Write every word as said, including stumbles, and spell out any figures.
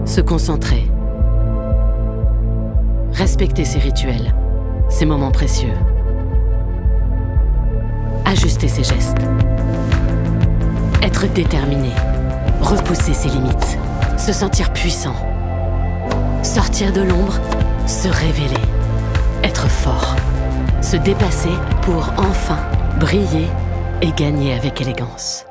Se concentrer. Respecter ses rituels, ses moments précieux. Ajuster ses gestes. Être déterminé. Repousser ses limites. Se sentir puissant. Sortir de l'ombre. Se révéler. Être fort. Se dépasser pour enfin briller et gagner avec élégance.